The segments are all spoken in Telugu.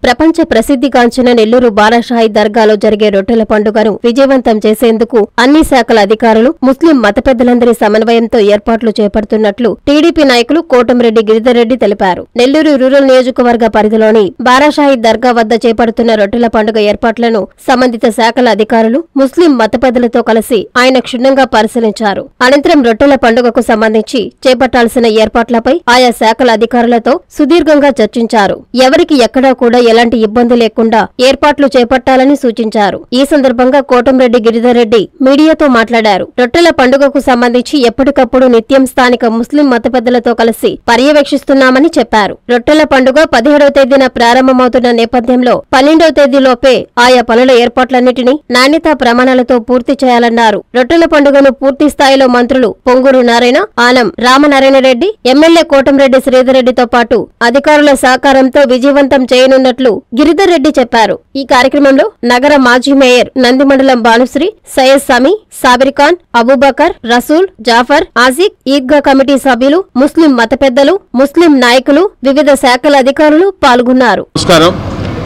ప్రపంచ ప్రసిద్ధిగాంచిన నెల్లూరు బారాషాహి దర్గాలో జరిగే రొట్టెల పండుగను విజయవంతం చేసేందుకు అన్ని శాఖల అధికారులు ముస్లిం మత పెద్దలందరి సమన్వయంతో ఏర్పాట్లు చేపడుతున్నట్లు టీడీపీ నాయకులు కోటంరెడ్డి గిరిధర్రెడ్డి తెలిపారు. నెల్లూరు రూరల్ నియోజకవర్గ పరిధిలోని బారాషాహి దర్గా వద్ద చేపడుతున్న రొట్టెల పండుగ ఏర్పాట్లను సంబంధిత శాఖల అధికారులు ముస్లిం మత పెద్దలతో కలిసి ఆయన క్షుణ్ణంగా పరిశీలించారు. అనంతరం రొట్టెల పండుగకు సంబంధించి చేపట్టాల్సిన ఏర్పాట్లపై ఆయా శాఖల అధికారులతో సుదీర్ఘంగా చర్చించారు. ఎవరికి ఎక్కడా కూడా ఎలాంటి ఇబ్బంది లేకుండా ఏర్పాట్లు చేపట్టాలని సూచించారు. ఈ సందర్భంగా కోటంరెడ్డి గిరిధర్రెడ్డి మీడియాతో మాట్లాడారు. రొట్టెల పండుగకు సంబంధించి ఎప్పటికప్పుడు నిత్యం స్థానిక ముస్లిం మత పెద్దలతో కలిసి పర్యవేక్షిస్తున్నామని చెప్పారు. రొట్టెల పండుగ 17వ తేదీన ప్రారంభమవుతున్న నేపథ్యంలో 12వ తేదీలోపే ఆయా పనుల ఏర్పాట్లన్నింటినీ నాణ్యతా ప్రమాణాలతో పూర్తి చేయాలన్నారు. రొట్టెల పండుగను పూర్తి స్థాయిలో మంత్రులు పొంగూరు నారాయణ, ఆనం రామనారాయణరెడ్డి, ఎమ్మెల్యే కోటంరెడ్డి శ్రీధర్రెడ్డితో పాటు అధికారుల సహకారంతో విజయవంతం చేయనున్నట్లు గిరిధర్రెడ్డి చెప్పారు. ఈ కార్యక్రమంలో నగర మాజీ మేయర్ నందిమండలం భానుశ్రీ, సయ్యద్ సమీ, సాబిర్ఖాన్, అబూబకర్, రసూల్, జాఫర్, ఆసిక్, ఈద్గా కమిటీ సభ్యులు, ముస్లిం మత పెద్దలు, ముస్లిం నాయకులు, వివిధ శాఖల అధికారులు పాల్గొన్నారు. నమస్కారం.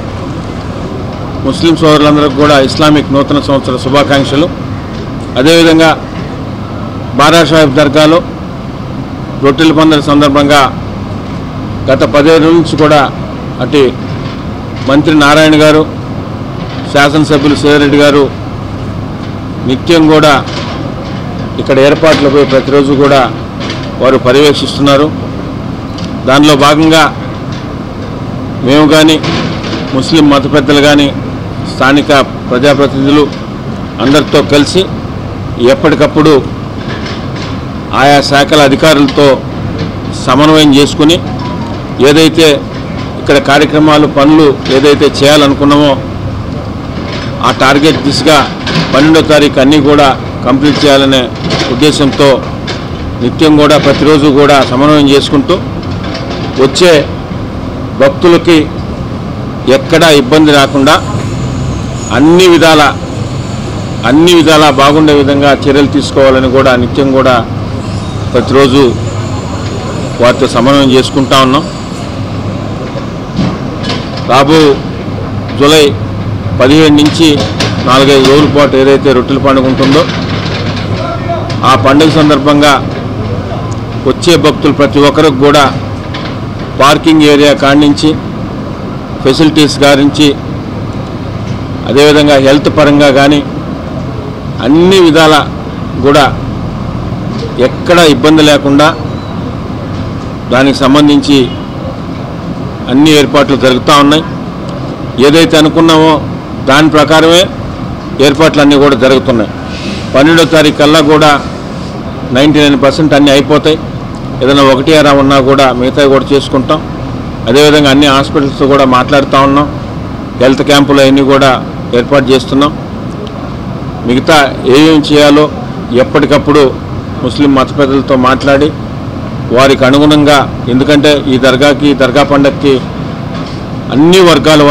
ముస్లిం సోదరులందరికీ కూడా ఇస్లామిక్ నూతన సంవత్సర శుభాకాంక్షలు. అదేవిధంగా బారాషాహి దర్గాలో రొట్టెల పండుగ సందర్భంగా గత 10 రోజుల నుంచి కూడా అటు మంత్రి నారాయణ గారు, శాసనసభ్యులు శ్రీధర్రెడ్డి గారు నిత్యం కూడా ఇక్కడ ఏర్పాట్లపై ప్రతిరోజు కూడా వారు పర్యవేక్షిస్తున్నారు. దానిలో భాగంగా మేము కానీ ముస్లిం మత పెద్దలు కానీ స్థానిక ప్రజాప్రతినిధులు అందరితో కలిసి ఎప్పటికప్పుడు ఆయా శాఖల అధికారులతో సమన్వయం చేసుకుని ఏదైతే ఇక్కడ కార్యక్రమాలు పనులు ఏదైతే చేయాలనుకున్నామో ఆ టార్గెట్ దిశగా 12వ తారీఖు అన్నీ కూడా కంప్లీట్ చేయాలనే ఉద్దేశంతో నిత్యం కూడా ప్రతిరోజు కూడా సమన్వయం చేసుకుంటూ వచ్చే భక్తులకి ఎక్కడా ఇబ్బంది రాకుండా అన్ని విధాలా బాగుండే విధంగా చర్యలు తీసుకోవాలని కూడా నిత్యం కూడా ప్రతిరోజు వారితో సమన్వయం చేసుకుంటా ఉన్నాం. రాబో జూలై 15 నుంచి 4-5 రోజుల పాటు ఏదైతే రొట్టెల పండుగ ఉంటుందో ఆ పండుగ సందర్భంగా వచ్చే భక్తులు ప్రతి ఒక్కరికి కూడా పార్కింగ్ ఏరియా కాడించి ఫెసిలిటీస్ గారించి అదేవిధంగా హెల్త్ పరంగా కానీ అన్ని విధాల కూడా ఎక్కడ ఇబ్బంది లేకుండా దానికి సంబంధించి అన్ని ఏర్పాట్లు జరుగుతూ ఉన్నాయి. ఏదైతే అనుకున్నామో దాని ప్రకారమే ఏర్పాట్లు అన్నీ కూడా జరుగుతున్నాయి. 12వ తారీఖు కల్లా కూడా 99% అన్నీ అయిపోతాయి. ఏదైనా 1 ఉన్నా కూడా మిగతావి కూడా చేసుకుంటాం. అదేవిధంగా అన్ని హాస్పిటల్స్తో కూడా మాట్లాడుతూ ఉన్నాం. హెల్త్ క్యాంపులు అవన్నీ కూడా ఏర్పాటు చేస్తున్నాం. మిగతా ఏమేమి చేయాలో ఎప్పటికప్పుడు ముస్లిం మత పెద్దలతో మాట్లాడి వారికి అనుగుణంగా, ఎందుకంటే ఈ దర్గా పండగకి అన్ని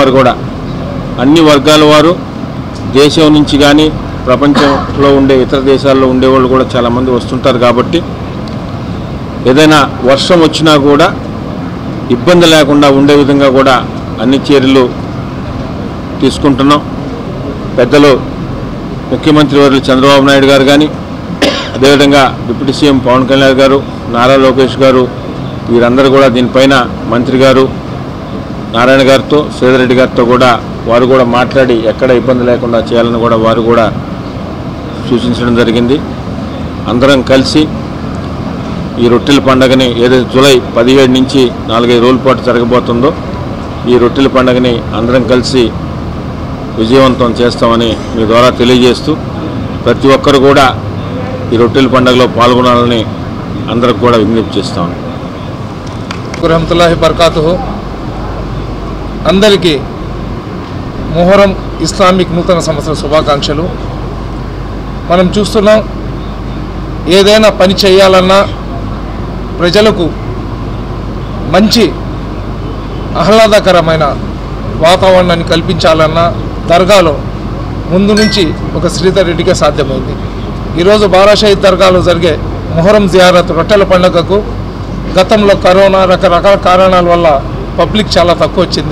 వర్గాల వారు దేశం నుంచి కానీ ప్రపంచంలో ఉండే ఇతర దేశాల్లో ఉండేవాళ్ళు కూడా చాలామంది వస్తుంటారు. కాబట్టి ఏదైనా వర్షం వచ్చినా కూడా ఇబ్బంది లేకుండా ఉండే విధంగా కూడా అన్ని చర్యలు తీసుకుంటున్నాం. పెద్దలు ముఖ్యమంత్రి వర్యులు చంద్రబాబు నాయుడు గారు కానీ, అదేవిధంగా డిప్యూటీ సీఎం పవన్ కళ్యాణ్ గారు, నారా లోకేష్ గారు వీరందరూ కూడా దీనిపైన మంత్రి గారు నారాయణ గారితో, శ్రీధర్రెడ్డి గారితో కూడా వారు కూడా మాట్లాడి ఎక్కడ ఇబ్బంది లేకుండా చేయాలని కూడా వారు కూడా సూచించడం జరిగింది. అందరం కలిసి ఈ రొట్టెల పండుగని ఏదైతే జూలై 17 నుంచి 4-5 రోజుల పాటు జరగబోతుందో ఈ రొట్టెల పండుగని అందరం కలిసి విజయవంతం చేస్తామని మీ ద్వారా తెలియజేస్తూ ప్రతి ఒక్కరు కూడా ఈ రొట్టెల పండుగలో పాల్గొనాలని అందరికి కూడా విజ్ఞప్తి చేస్తాం. రహమతుల్లాహి బర్కాతుహు. అందరికీ మొహరం ఇస్లామిక్ నూతన సంవత్సర శుభాకాంక్షలు. మనం చూస్తున్నాం, ఏదైనా పని చేయాలన్నా ప్రజలకు మంచి ఆహ్లాదకరమైన వాతావరణాన్ని కల్పించాలన్నా దర్గాలో ముందు నుంచి ఒక శ్రీధర్రెడ్డికే సాధ్యమైంది. ఈరోజు బారాషాహి దర్గాలో జరిగే మొహరం జియారత్ రొట్టెల పండుగకు గతంలో కరోనా రకరకాల కారణాల వల్ల పబ్లిక్ చాలా తక్కువ వచ్చింది.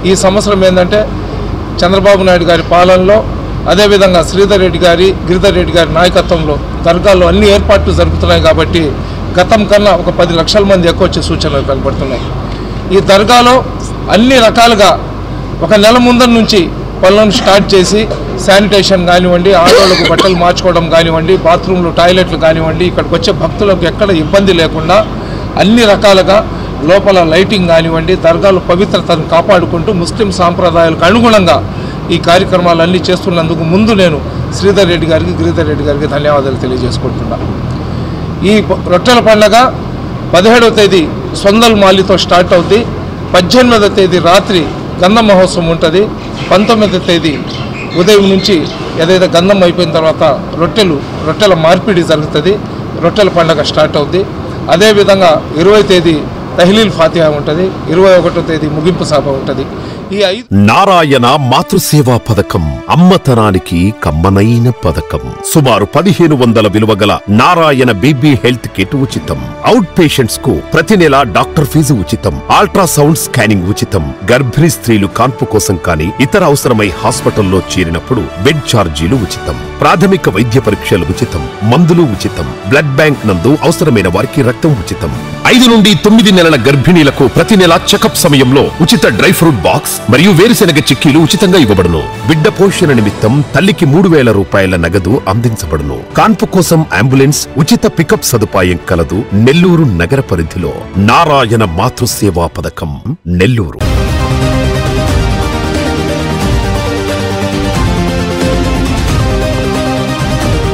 ఈ సంవత్సరం ఏంటంటే చంద్రబాబు నాయుడు గారి పాలనలో అదేవిధంగా శ్రీధర్ రెడ్డి గారి గిరిధర్ రెడ్డి గారి నాయకత్వంలో దర్గాల్లో అన్ని ఏర్పాట్లు జరుగుతున్నాయి కాబట్టి గతం కన్నా ఒక 10 లక్షల మంది ఎక్కువ వచ్చే సూచనలు కనబడుతున్నాయి. ఈ దర్గాలో అన్ని రకాలుగా ఒక నెల ముందర నుంచి పనులను స్టార్ట్ చేసి శానిటేషన్ కానివ్వండి, ఆడవాళ్ళకు బట్టలు మార్చుకోవడం కానివ్వండి, బాత్రూమ్లు టాయిలెట్లు కానివ్వండి, ఇక్కడికి వచ్చే భక్తులకు ఎక్కడ ఇబ్బంది లేకుండా అన్ని రకాలుగా లోపల లైటింగ్ కానివ్వండి, దర్గాల పవిత్రతను కాపాడుకుంటూ ముస్లిం సాంప్రదాయాలకు అనుగుణంగా ఈ కార్యక్రమాలన్నీ చేస్తున్నందుకు ముందు నేను శ్రీధర్ రెడ్డి గారికి గిరిధర్ రెడ్డి గారికి ధన్యవాదాలు తెలియజేసుకుంటున్నాను. ఈ రొట్టెల పండుగ 17వ తేదీ సొందల్ మాలితో స్టార్ట్ అవుతుంది. 18వ తేదీ రాత్రి గంధం మహోత్సవం ఉంటుంది. 19వ తేదీ ఉదయం నుంచి ఏదైతే గంధం అయిపోయిన తర్వాత రొట్టెల మార్పిడి జరుగుతుంది. రొట్టెల పండుగ స్టార్ట్ అవుతుంది. అదేవిధంగా 20వ తేదీ తహ్లీల్ ఫాతిహా ఉంటుంది. 21వ తేదీ ముగింపు సభ ఉంటుంది. నారాయణ మాతృసేవా పథకం అమ్మతనానికి కమ్మనైన పథకం. సుమారు 1500 విలువగల నారాయణ బీబీ హెల్త్ కిట్ ఉచితం. అవుట్ పేషెంట్స్ కు ప్రతి నెల డాక్టర్ ఫీజు ఉచితం. అల్ట్రాసౌండ్ స్కానింగ్ ఉచితం. గర్భిణీ స్త్రీలు కాన్పు కోసం కానీ ఇతర అవసరమై హాస్పిటల్లో చేరినప్పుడు బెడ్ ఛార్జీలు ఉచితం. ప్రాథమిక వైద్య పరీక్షలు ఉచితం. మందులు ఉచితం. బ్లడ్ బ్యాంక్ నందు అవసరమైన వారికి రక్తం ఉచితం. 5 నుండి 9 నెలల గర్భిణీలకు ప్రతి నెల చెకప్ సమయంలో ఉచిత డ్రై ఫ్రూట్ బాక్స్ మరియు వేరుశెనగ చిక్కీలు ఉచితంగా ఇవ్వబడును. బిడ్డ పోషణ నిమిత్తం తల్లికి 3000 రూపాయల నగదు అందించబడును. కాన్పు కోసం అంబులెన్స్ ఉచిత పికప్ సదుపాయం కలదు. నెల్లూరు నగర పరిధిలో నారాయణ మాతృసేవా పథకం, నెల్లూరు.